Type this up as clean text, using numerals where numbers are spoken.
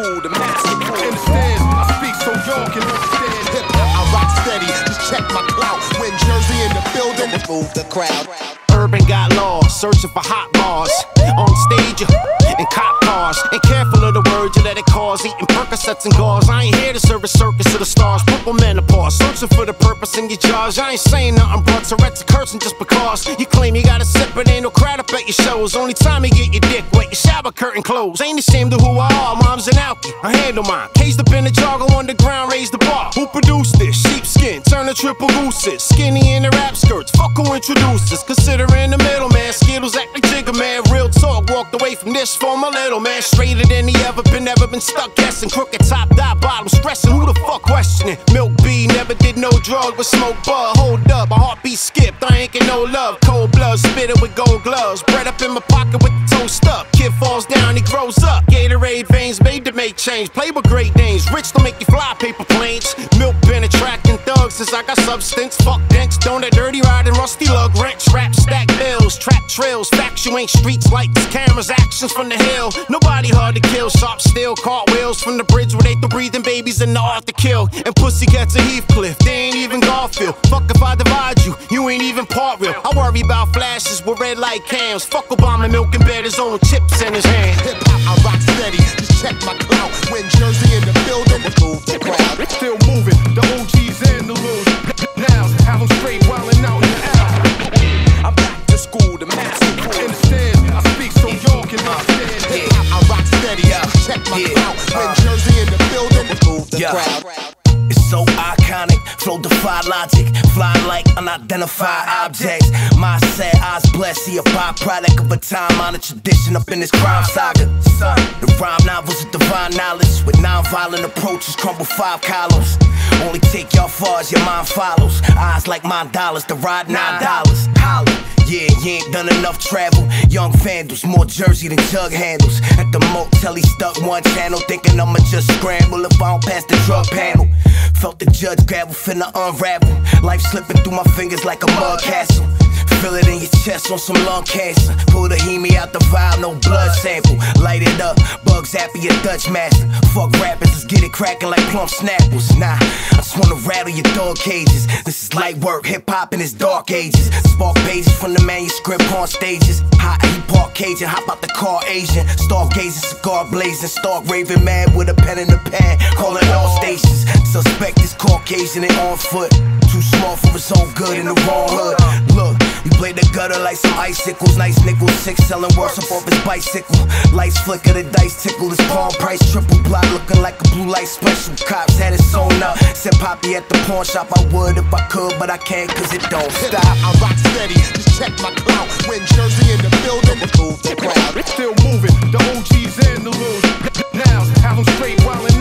school, the masterful. Understand, I speak so y'all can understand. Hip-hop, I rock steady, just check my clout. When Jersey in the building, move the crowd. Urban got lost, searching for hot bars. On stage, in cop cars. Ain't careful of the words you let it cause. Eating Percocets and gauze. I ain't here to serve a circus of the stars. Purple menopause, searching for the purpose in your jars. I ain't saying nothing but Tourette's a cursing just because you claim you got a sip, but ain't no crowd up at your shows. Only time you get your dick wet, your shower curtain closed. Ain't ashamed of who I are, mom's an alky. I handle mine. Caged up in the jar, go underground, raise the bar. Who produced this? Sheepskin, turn the triple gooses. Skinny in the rap skirts, fuck who introduced us. Considering the middleman, Skittles act like Jigger Man. Real talk, walked away from this for my little man. Straighter than he ever been, never been stuck guessing. Crooked top, dot, bottom, stressing. Who the fuck questioning? Milk B, never did no drug, but smoke bud. Hold up, my heartbeat skipped, I ain't get no love. Cold blood, spit it with gold gloves. Bread up in my pocket with the toast up. Kid falls down, he grows up. Gatorade veins made to make change. Play with great names, rich to make you fly paper planes. Milk been attracting thugs since I got substance. Fuck dents, donut, dirty riding, rusty lug, rent, trap, stack bills, trap trails. Facts, you ain't streets, lights, cameras, actions from the hill. Nobody hard to kill, sharp steel, cartwheels from the bridge where they throw breathing babies in the art to kill. And pussycats a Heathcliff, they ain't even Garfield. Fuck if I divide you, you ain't even part real. I worry about flashes with red light cams. Fuck Obama milking bed, his own chips in his hand. Hip-hop, I rock steady, just check my clout. When Jersey in the building, move the crowd. Still moving, the OGs and the loons. Now, have them straight wildin' out in the alley. I'm back to school, the masterful. Understand, I speak so y'all can understand. Hip-hop, I rock steady, just check my clout. When Jersey in the building, move the crowd. It's so iconic, flow defy logic, fly like unidentified objects. My sad eyes blessed, see a byproduct of a time-honored tradition up in this crime saga. Son, the rhyme novels of divine knowledge, with non-violent approaches crumble 5 columns. Only take y'all far as your mind follows. Eyes like $9, the ride $9. Holla. Yeah, you ain't done enough travel. Young vandals, more Jersey than jug handles. At the motel, he stuck one channel, thinking I'ma just scramble if I don't pass the drug panel. Felt the judge gravel, finna unravel. Life slipping through my fingers like a mud castle. Feel it in your chest on some lung cancer. Pull the hemi out the vial, no blood sample. Light it up, bug zappy, a Dutch master. Fuck rappers, let's get it cracking like plump snapples. Nah, I just wanna rattle your dog cages. This is light work, hip-hop in its dark ages. Spark pages from the manuscript on stages. Hot heat park Cajun, hop out the car Asian. Stargazing, cigar blazing, stark raving mad with a pen in the pad. Calling all stations. Suspect is Caucasian and on foot. Too small for his own good in the wrong hood. Look, you play the gutter like some icicles. Nice nickel, 6 selling worse up off his bicycle. Lights flicker, the dice tickle. His palm price triple block, looking like a blue light special. Cops had it sewn up. Said Poppy at the pawn shop, I would if I could, but I can't cause it don't stop. I rock steady, just check my clout. When Jersey in the building, move the crowd. Still moving, the OGs and the loons. Now, have them straight wildin'